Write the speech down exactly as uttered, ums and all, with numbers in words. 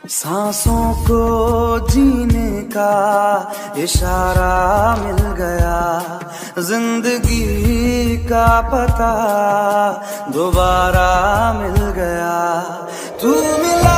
सांसों को जीने का इशारा मिल गया, जिंदगी का पता दोबारा मिल गया। तू मिला